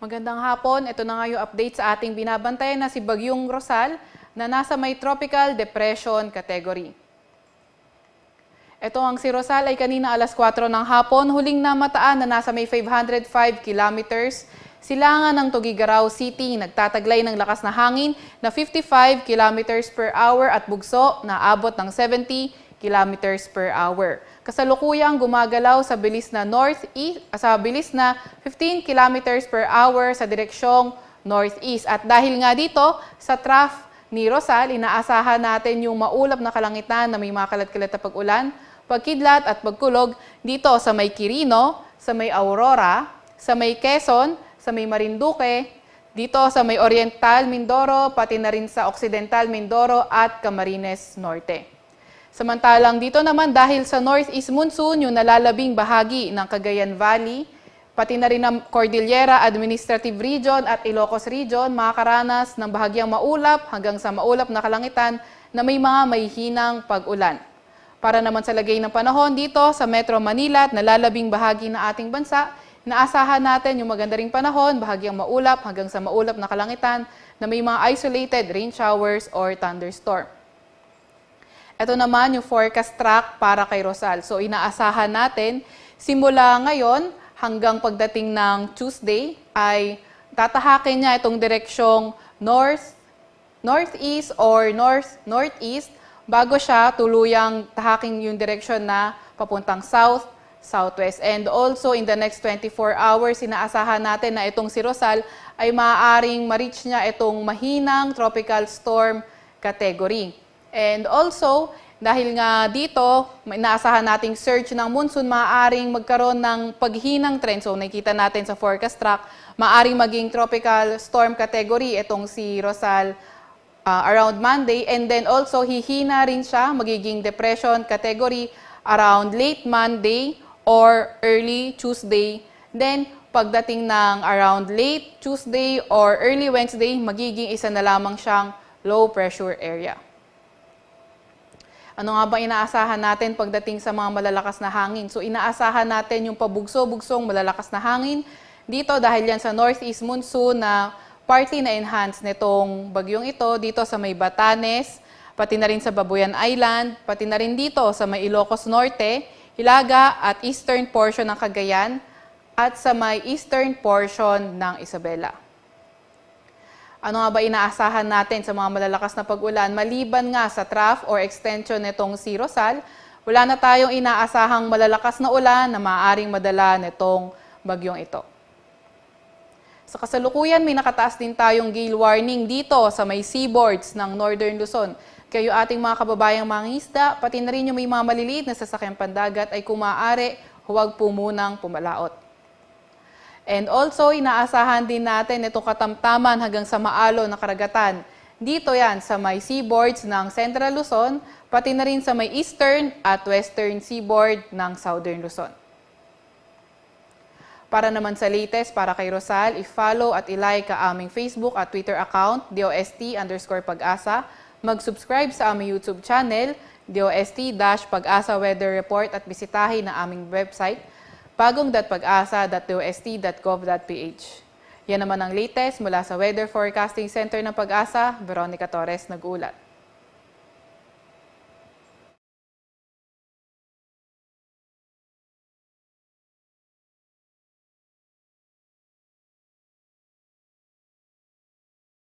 Magandang hapon. Ito na nga yung update sa ating binabantayan na si Bagyong Rosal na nasa may Tropical Depression category. Ito ang si Rosal ay kanina alas 4 ng hapon, huling namataan na nasa may 505 kilometers. Silangan ng Tuguegarao City, nagtataglay ng lakas na hangin na 55 kilometers per hour at bugso na abot ng 70 kilometers per hour. Kasalukuyang gumagalaw sa bilis na bilis na 15 kilometers per hour sa direksyong northeast. At dahil nga dito sa trough ni Rosal, inaasahan natin yung maulap na kalangitan na may mga kalat-kalat na pag-ulan, pagkidlat at pagkulog dito sa may Quirino, sa may Aurora, sa may Quezon, sa may Marinduque, dito sa may Oriental Mindoro, pati na rin sa Occidental Mindoro at Camarines Norte. Samantalang dito naman dahil sa northeast monsoon, yung nalalabing bahagi ng Cagayan Valley, pati na rin ang Cordillera Administrative Region at Ilocos Region, makakaranas ng bahagyang maulap hanggang sa maulap na kalangitan na may mga mahihinang pag-ulan. Para naman sa lagay ng panahon dito sa Metro Manila at nalalabing bahagi ng ating bansa, inaasahan natin yung maganda ring panahon, bahagyang maulap hanggang sa maulap na kalangitan na may mga isolated rain showers or thunderstorm. Ito naman yung forecast track para kay Rosal. So inaasahan natin simula ngayon hanggang pagdating ng Tuesday ay tatahakin niya itong direksyong northeast or northeast bago siya tuluyang tahaking yung direksyon na papuntang southwest. And also in the next 24 hours, inaasahan natin na itong si Rosal ay maaaring ma-reach niya itong mahinang tropical storm category. And also, dahil nga dito, inaasahan nating surge ng monsoon, maaaring magkaroon ng paghinang trend. So, nakikita natin sa forecast track, maaaring maging tropical storm category itong si Rosal around Monday. And then also, hihina rin siya, magiging depression category around late Monday or early Tuesday. Then, pagdating ng around late Tuesday or early Wednesday, magiging isa na lamang siyang low pressure area. Ano nga ba inaasahan natin pagdating sa mga malalakas na hangin? So inaasahan natin yung pabugso-bugsong malalakas na hangin dito dahil yan sa northeast monsoon na partly na-enhance nitong bagyong ito dito sa may Batanes, pati na rin sa Babuyan Island, pati na rin dito sa may Ilocos Norte, Hilaga at eastern portion ng Cagayan at sa may eastern portion ng Isabela. Ano nga ba inaasahan natin sa mga malalakas na pag-ulan? Maliban nga sa trough or extension nitong si Rosal, wala na tayong inaasahang malalakas na ulan na maaaring madala nitong bagyong ito. Sa kasalukuyan, may nakataas din tayong gale warning dito sa may seaboards ng Northern Luzon. Kaya yung ating mga kababayang mangingisda, pati na rin yung may mga maliliit na sasakyang pandagat ay kung maaari, huwag po munang pumalaot. And also, inaasahan din natin itong katamtaman hanggang sa maalo na karagatan. Dito yan sa may seaboards ng Central Luzon, pati na rin sa may eastern at western seaboard ng Southern Luzon. Para naman sa latest, para kay Rosal, i-follow at i-like ang aming Facebook at Twitter account, DOST_Pagasa. Mag-subscribe sa aming YouTube channel, DOST-Pagasa Weather Report at bisitahin ang aming website, bagong.pagasa.dost.gov.ph. Yan naman ang latest mula sa Weather Forecasting Center ng Pag-asa, Veronica Torres nag-uulat.